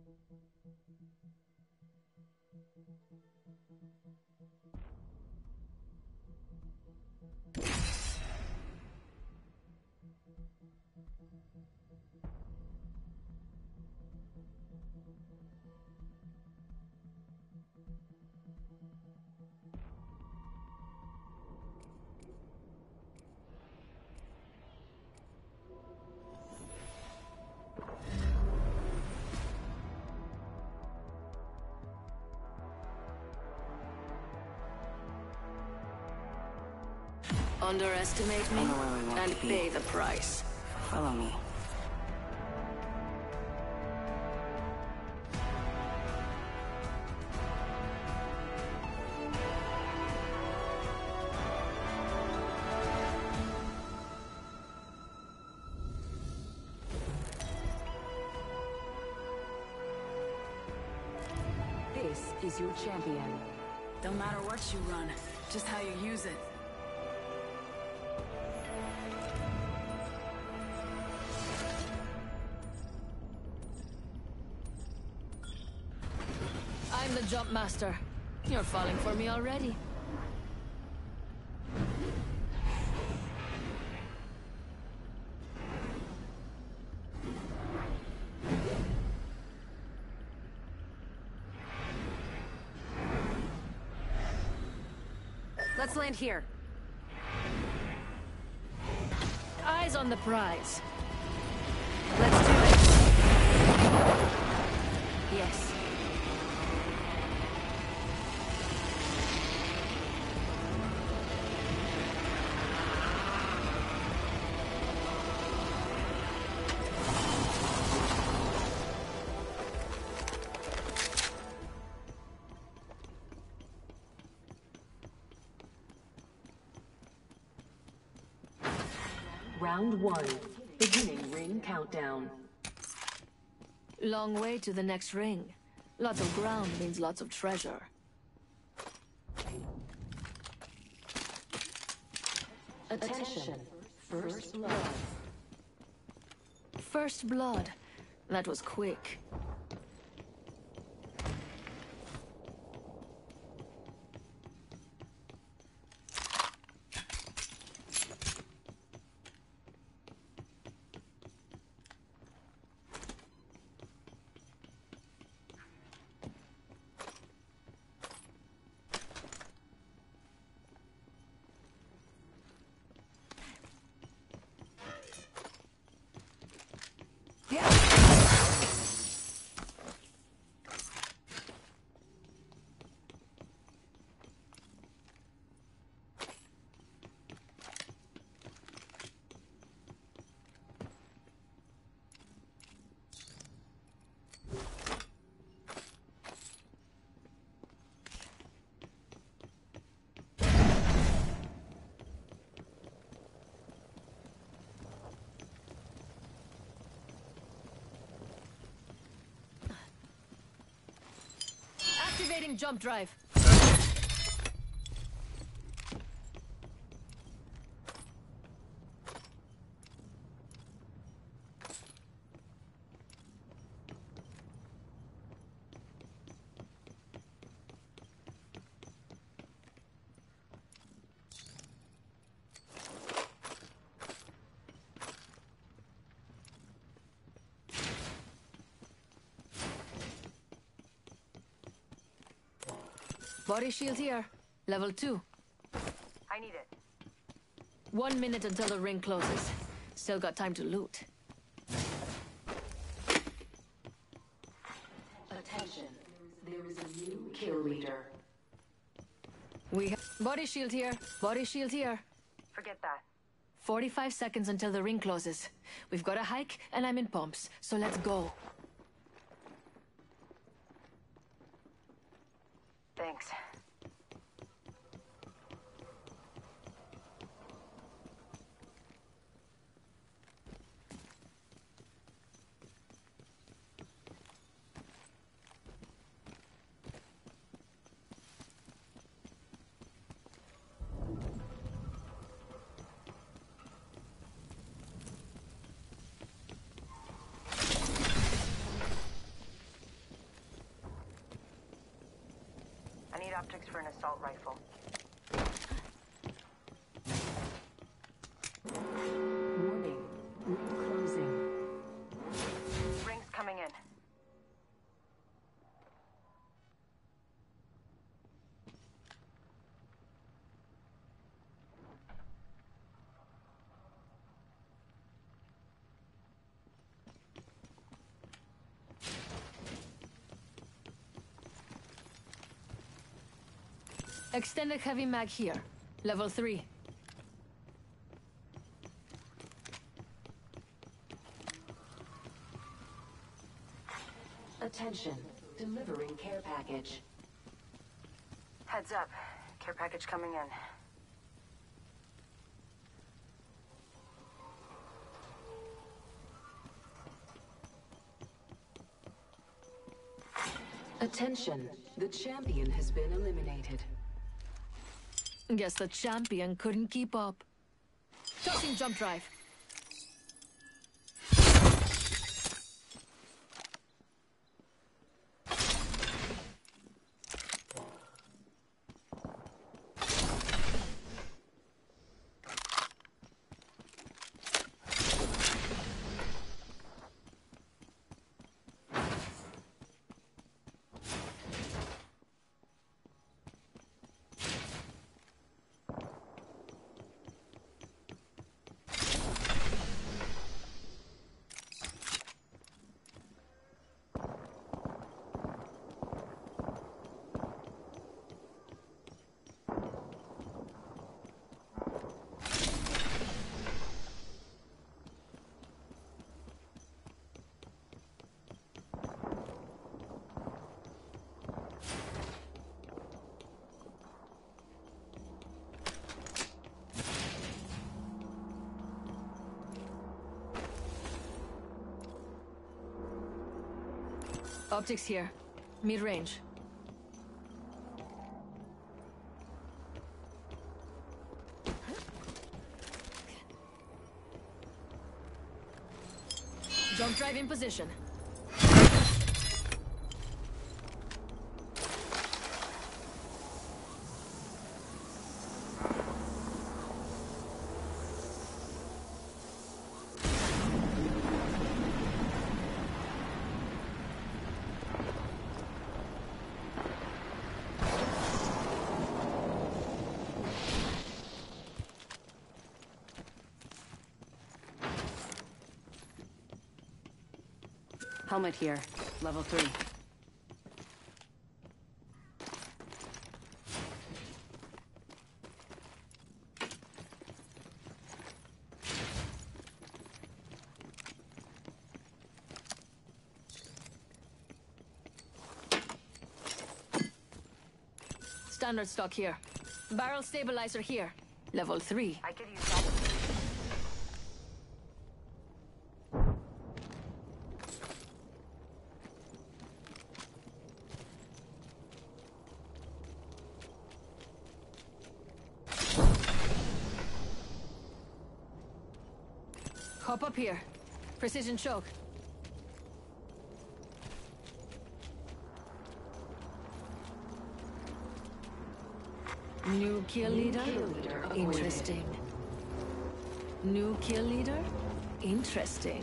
Underestimate me and pay the price. Follow me. This is your champion. Don't matter what you run, just how you use it. I'm the jump master. You're falling for me already. Let's land here. Eyes on the prize. Let's do it. Yes. Round 1. Beginning ring countdown. Long way to the next ring. Lots of ground means lots of treasure. Attention. First blood. First blood. That was quick. Activating jump drive. Body shield here. Level 2. I need it. 1 minute until the ring closes. Still got time to loot. Attention. There is a new kill leader. We have body shield here. Body shield here. Forget that. 45 seconds until the ring closes. We've got a hike and I'm in pumps, so let's go. Thanks. need optics for an assault rifle. Warning. Ring closing. Ring's coming in. Extended heavy mag here. Level 3. Attention. Delivering care package. Heads up. Care package coming in. Attention. The champion has been eliminated. Guess the champion couldn't keep up. Tossing jump drive. Optics here. Mid-range. Jump drive in position. Helmet here. Level 3. Standard stock here. Barrel stabilizer here. Level 3. I could use that. Hop up here. Precision choke. New kill leader? Interesting. New kill leader? Interesting.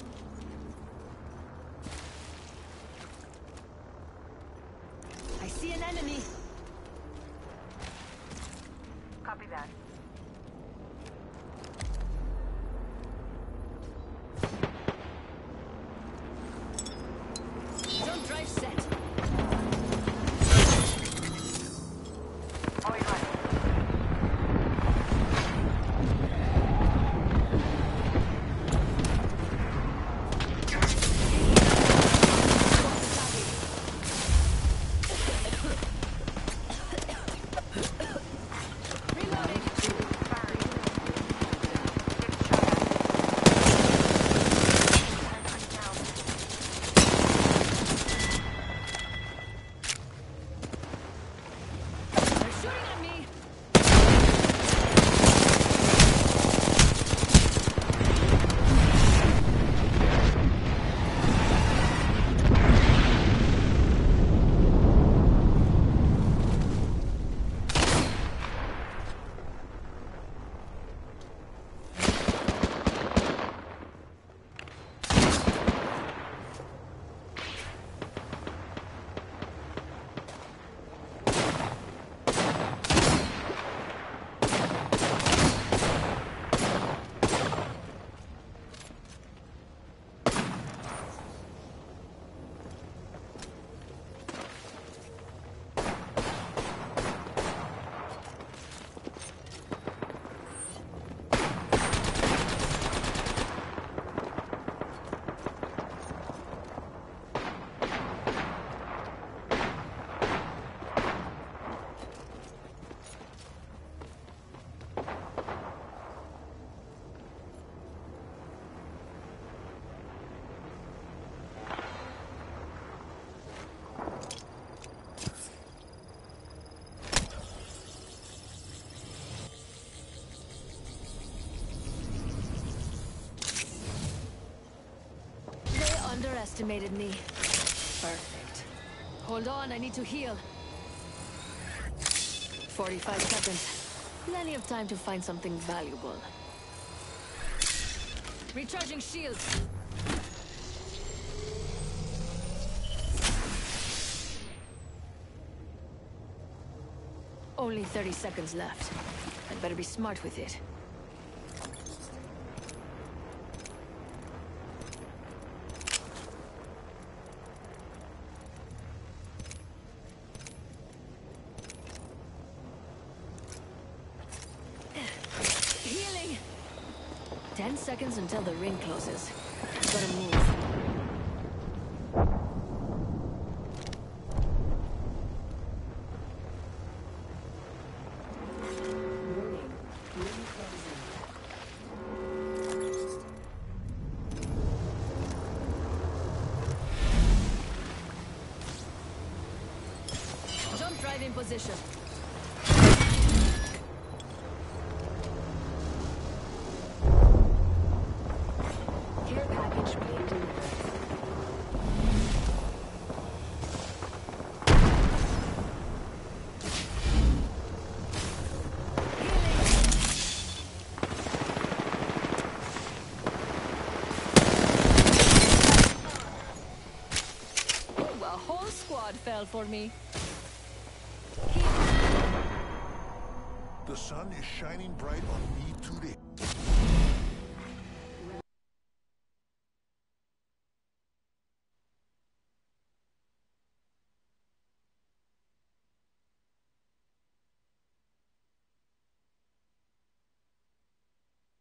I see an enemy. Copy that. Jump drive set. Always right. underestimated me. Perfect. Hold on, I need to heal. 45 seconds. Plenty of time to find something valuable. Recharging shields. Only 30 seconds left. I'd better be smart with it. Healing! 10 seconds until the ring closes. Gotta move. Warning. Ring closing. Jump drive in position. Care package being delivered. Oh, a whole squad fell for me. The sun is shining bright on me today.